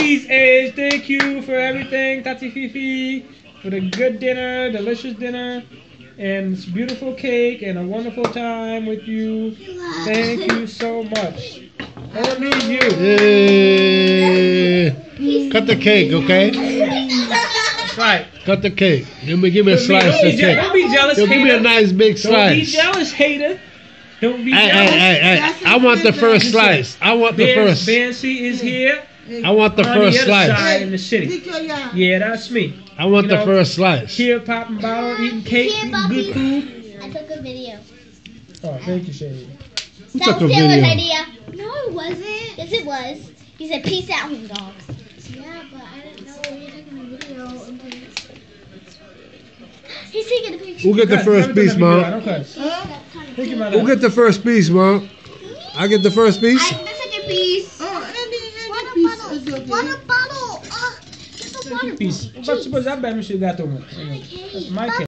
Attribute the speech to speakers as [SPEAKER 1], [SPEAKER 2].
[SPEAKER 1] Please, age. Thank you for everything, Tati Fifi, for the good dinner, delicious dinner, and this beautiful cake, and a wonderful time with you. Thank you so much. Only you.
[SPEAKER 2] Yeah. Cut the cake, okay?
[SPEAKER 1] That's right.
[SPEAKER 2] Cut the cake. Give me a slice of cake.
[SPEAKER 1] Don't be jealous,
[SPEAKER 2] Give me a
[SPEAKER 1] hater.
[SPEAKER 2] nice big
[SPEAKER 1] Don't be
[SPEAKER 2] slice.
[SPEAKER 1] jealous, hater. Don't be
[SPEAKER 2] Hey,
[SPEAKER 1] jealous.
[SPEAKER 2] hey. I want the first slice. I want the first.
[SPEAKER 1] Bancy is here.
[SPEAKER 2] I want the
[SPEAKER 1] on
[SPEAKER 2] first
[SPEAKER 1] the other
[SPEAKER 2] slice.
[SPEAKER 1] side in the city. Yeah, that's me.
[SPEAKER 2] I want
[SPEAKER 1] You
[SPEAKER 2] the
[SPEAKER 1] know,
[SPEAKER 2] first slice.
[SPEAKER 1] Here, popping bottle, eating cake,
[SPEAKER 3] Here,
[SPEAKER 1] eating good
[SPEAKER 3] Bobby.
[SPEAKER 1] food.
[SPEAKER 3] I took a video.
[SPEAKER 1] Oh, thank you, Shady.
[SPEAKER 2] Who
[SPEAKER 3] That
[SPEAKER 2] took
[SPEAKER 3] was
[SPEAKER 2] a
[SPEAKER 3] Taylor's
[SPEAKER 2] video?
[SPEAKER 3] idea.
[SPEAKER 4] No, it wasn't.
[SPEAKER 3] Yes, it was. He said, "Peace out, home dogs."
[SPEAKER 4] Yeah, but I didn't know we were taking a video until
[SPEAKER 3] He's taking a picture.
[SPEAKER 2] Who get the first piece, Mom?
[SPEAKER 1] Don't cut. Thank you, my
[SPEAKER 2] Who get the first piece, Mom? I get the first piece?
[SPEAKER 3] I get the second piece.
[SPEAKER 4] Water bottle. Water bottle. Just a water
[SPEAKER 1] Piece.
[SPEAKER 4] bottle.
[SPEAKER 1] But suppose that bad machine got to me. My cake.